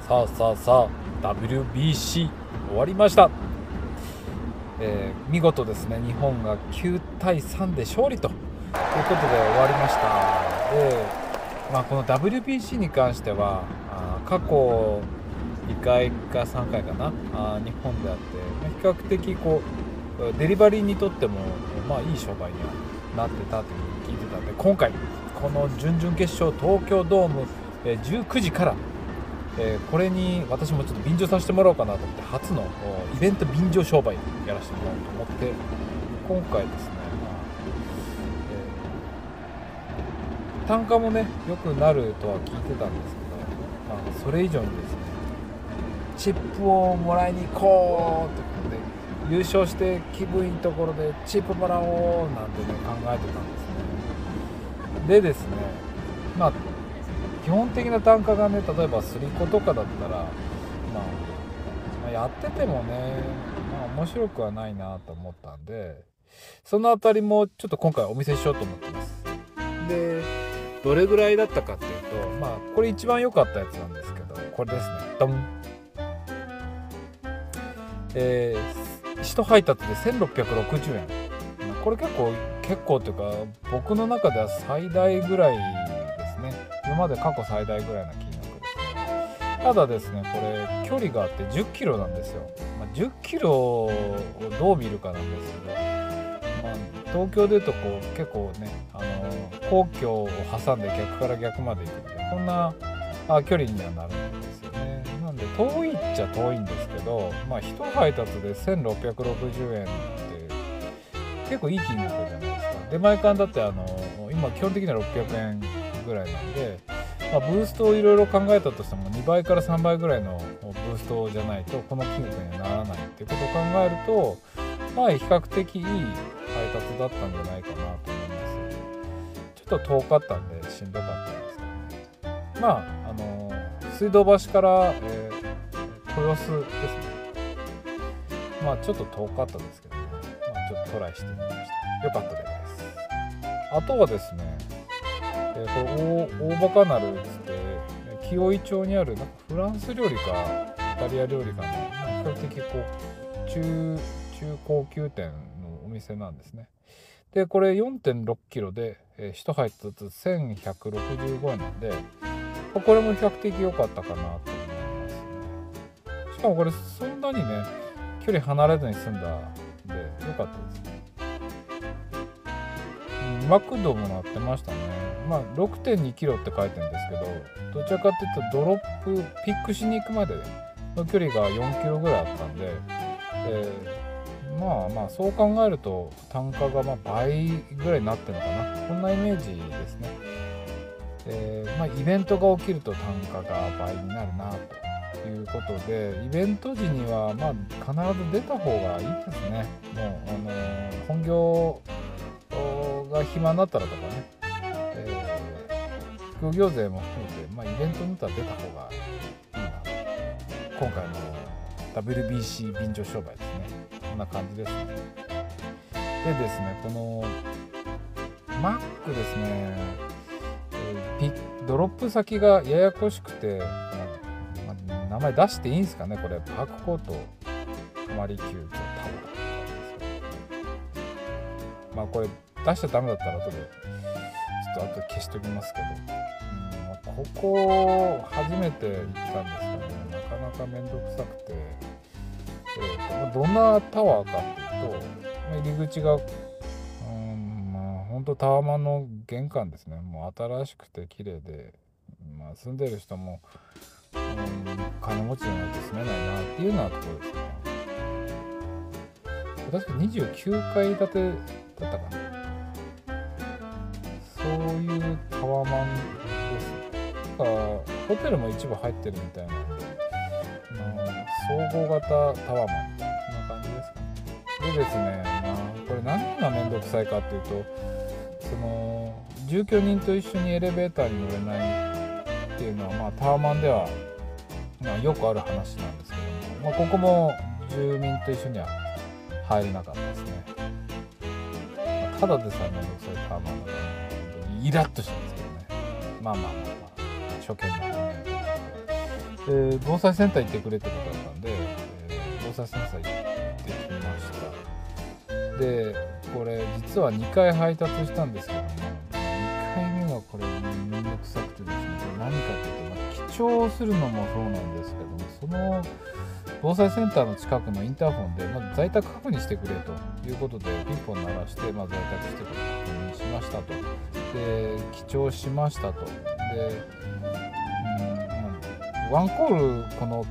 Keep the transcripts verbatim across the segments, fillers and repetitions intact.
さあさあさあ ダブリュービーシー 終わりました、えー、見事ですね。日本がきゅうたいさんで勝利ということで終わりました。で、まあ、この ダブリュービーシー に関してはあ過去にかいかさんかいかなあ日本であって、比較的こうデリバリーにとっても、まあ、いい商売にはなってたというふうに聞いてたんで、今回この準々決勝東京ドームじゅうくじから、えー、これに私もちょっと便乗させてもらおうかなと思って、初のイベント便乗商売やらせてもらおうと思って、今回ですね、まあえー、単価もね良くなるとは聞いてたんですけど、まあ、それ以上にですねチップをもらいに行こうということで、優勝して気分いいところでチップもらおうなんてね考えてたんですね。でですね、まあ基本的な単価がね、例えばスリコとかだったら、まあ、まあやっててもね、まあ、面白くはないなと思ったんで、そのあたりもちょっと今回お見せしようと思ってます。で、どれぐらいだったかっていうと、まあこれ一番良かったやつなんですけど、これですね。ドン。えー、一配達でせんろっぴゃくろくじゅうえん。これ結構結構というか、僕の中では最大ぐらいですね。今まで過去最大ぐらいの金額ですね。ただですね、これ距離があってじゅっキロなんですよ。まあ、じゅっキロをどう見るかなんですけど、まあ、東京でいうとこう結構ね、あの皇居を挟んで逆から逆まで行くので、こんなあ距離にはなるんですよね。なんで遠いっちゃ遠いんですけど、まあ一配達でせんろっぴゃくろくじゅうえんって結構いい金額じゃないですか。出前館だってあの今基本的にはろっぴゃくえんぐらいなんで、まあ、ブーストをいろいろ考えたとしてもにばいからさんばいぐらいのブーストじゃないとこの金額にはならないっていうことを考えると、まあ比較的いい配達だったんじゃないかなと思います。ちょっと遠かったんでしんどかったんですけどね。まああの水道橋から、えー、豊洲ですね。まあちょっと遠かったですけどね、まあ、ちょっとトライしてみました。よかったです。あとはですね、えー、これ大バカなるっつって紀尾井町にあるなんかフランス料理かイタリア料理かの、比較的こう中中高級店のお店なんですね。でこれ よんてんろっキロで、えー、いち配達せんひゃくろくじゅうごえんなんで、これも比較的良かったかなと思いますね。しかもこれそんなにね距離離れずに済んだんで良かったですね。マクドもなってましたね。まあ ろくてんにキロって書いてるんですけど、どちらかっていうとドロップピックしに行くまでの距離がよんキロぐらいあったんで、えー、まあまあそう考えると単価がまあ倍ぐらいになってるのかな、こんなイメージですね。えー、まあイベントが起きると単価が倍になるなということで、イベント時にはまあ必ず出た方がいいですね。もうあのー、本業が暇になったらとかね、えー、副業税も含めて、まあ、イベントになったら出た方がいいな。今回の ダブリュービーシー 便乗商売ですね。こんな感じですね。でですね、この Mac ですね、えー、ピドロップ先がややこしくて、まあ、名前出していいんですかね、これ。パークコート泊まり球場タワー。まあこれ出しちゃダメだったら後でちょっと後で消しときますけど、うんまあ、ここ初めて行ったんですけどね、なかなかめんどくさくて、えー、とどんなタワーかっていうと、入り口が、うんまあ本当タワマンの玄関ですね。もう新しくて綺麗で、まあ、住んでる人も、うん、金持ちじゃないと住めないなっていうようなところですね。確かにじゅうきゅうかい建てだったかな。そういうタワマンです。だからホテルも一部入ってるみたいなんで、まあ、総合型タワマンそんな感じですかね。でですね、まあ、これ何がめんどくさいかっていうと、その住居人と一緒にエレベーターに乗れないっていうのは、まあ、タワマンでは、まあ、よくある話なんですけども、まあ、ここも住民と一緒には入れなかったですね。まあ、ただでさえめんどくさいタワマンだからイラッとしたんですけどね。まあまあまあまあ初見なんでね。 えー、防災センター行ってくれってことだったんで、えー、防災センター行ってきました。でこれ実はにかい配達したんですけども、にかいめがこれめんどくさくてですね、これ何かっていうと、まあ、記帳するのもそうなんですけども、その防災センターの近くのインターホンで、まず在宅確認してくれということでピンポン鳴らして、まあ、在宅して確認しましたと。で記帳しましたと。で、うん、ワンコールこの、うん、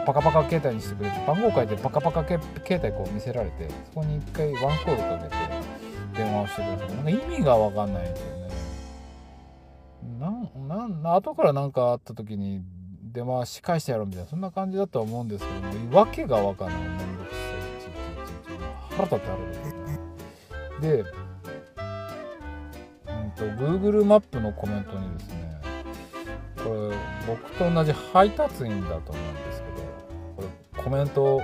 パカパカ携帯にしてくれて、番号書いてパカパカ携帯こう見せられて、そこに一回ワンコールかけて電話をしてください。なんか意味が分かんないんですよね。なんなん後から何かあった時に電話し返してやろうみたいな、そんな感じだとは思うんですけども、わけが分かんない。めんどくさい、ちちちち腹立ってあるんですよね。で、うんと Google マップのコメントにですね、これ僕と同じ配達員だと思うんですけど、これコメント、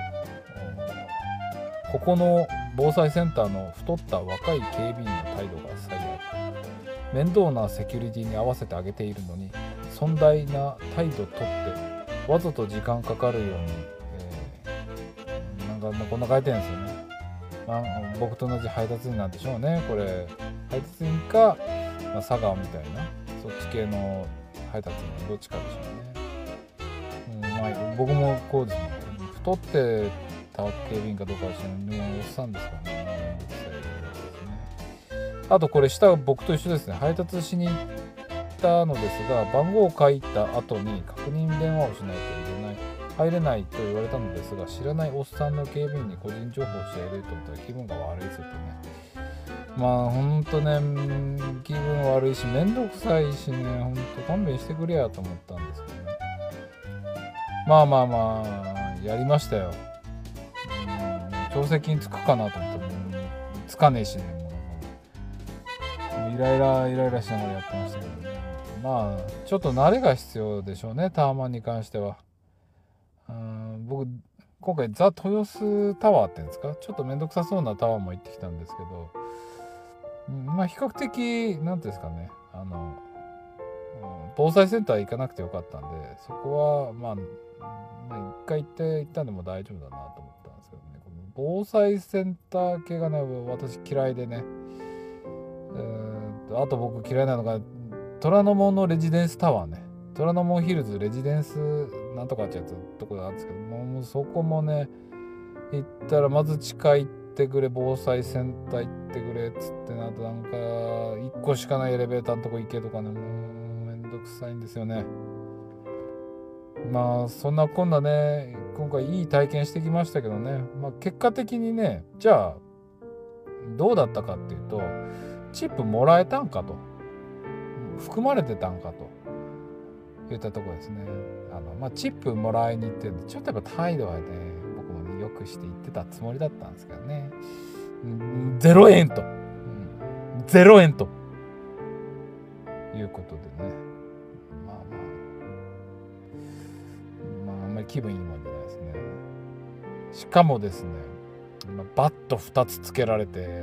ここの防災センターの太った若い警備員の態度が最悪、面倒なセキュリティに合わせてあげているのに尊大な態度とってわざと時間かかるように、えー、なんかこんな書いてるんですよね。まあ、僕と同じ配達員なんでしょうね。これ配達員か、まあ、佐川みたいなそっち系の配達員どっちかでしょうね。うん、まあ、僕もこうですね。太ってた警備員かどうかは知らない。おっさんですからね。あとこれ下は僕と一緒ですね。配達しに行ったのですが、番号を書いた後に確認電話をしないと入れない入れないと言われたのですが、知らないおっさんの警備員に個人情報をしてやると思ったら気分が悪いですよね。まあほんとね、気分悪いしめんどくさいしね、ほんと勘弁してくれやと思ったんですけどね。まあまあまあやりましたよ。うん、調整金つくかなと思ったらつかねえしね。イライライライラしながらやってましたけどね。まあちょっと慣れが必要でしょうね、タワマンに関しては。うん、僕今回ザ・豊洲タワーっていうんですか、ちょっとめんどくさそうなタワーも行ってきたんですけど、うん、まあ比較的なんていうんですかね、あの、うん、防災センター行かなくてよかったんで、そこはまあ、まあ、一回行って行ったんでも大丈夫だなと思ったんですけどね。この防災センター系がね、私嫌いでね。あと僕嫌いなのが虎ノ門のレジデンスタワーね、虎ノ門ヒルズレジデンスなんとかってやつとこなんですけども、もうそこもね行ったらまず地下行ってくれ、防災センター行ってくれっつってなと、なんかいっこしかないエレベーターのとこ行けとかね、もうめんどくさいんですよね。まあそんなこんなね、今回いい体験してきましたけどね、まあ結果的にね、じゃあどうだったかっていうと、チップもらえたんかと、含まれてたんかといったところですね。あの、まあ、チップもらいに行ってるんで、ちょっとやっぱ態度はね、僕もね、よくして言ってたつもりだったんですけどね。ゼロえんと、うん、ゼロえんということでね、まあまあ、まあ、あんまり気分いいもんじゃないですね。しかもですね、バットふたつつけられて、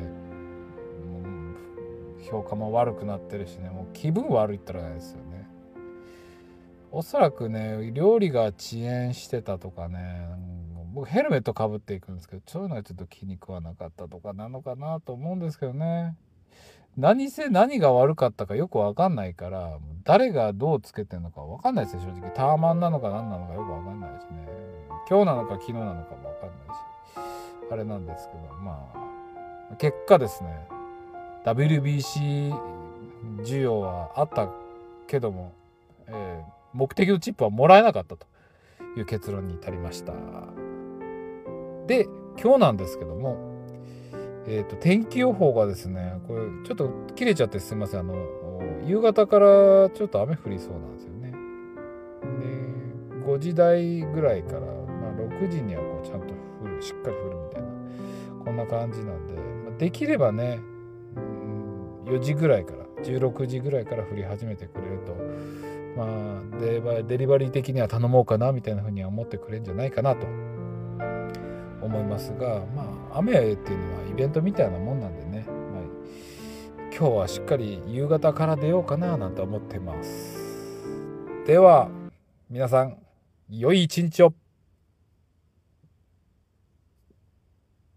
評価も悪くなってるしね、もう気分悪いったらないですよね。おそらくね、料理が遅延してたとかね、僕ヘルメットかぶっていくんですけど、そういうのはちょっと気に食わなかったとかなのかなと思うんですけどね。何せ何が悪かったかよく分かんないから、誰がどうつけてるのか分かんないですよ、正直。タワマンなのか何なのかよく分かんないしね、今日なのか昨日なのかも分かんないし、あれなんですけど、まあ結果ですね、ダブリュービーシー 需要はあったけども、えー、目的のチップはもらえなかったという結論に至りました。で、今日なんですけども、えーと、天気予報がですね、これちょっと切れちゃってすみません。あの夕方からちょっと雨降りそうなんですよね。で、ごじ台ぐらいから、まあ、ろくじにはこうちゃんと降る、しっかり降るみたいな、こんな感じなんで、できればね、よじぐらいからじゅうろくじぐらいから降り始めてくれると、まあデリバリー的には頼もうかなみたいな風には思ってくれるんじゃないかなと思いますが、まあ雨っていうのはイベントみたいなもんなんでね、まあ、今日はしっかり夕方から出ようかななんて思ってます。では皆さん良い一日を。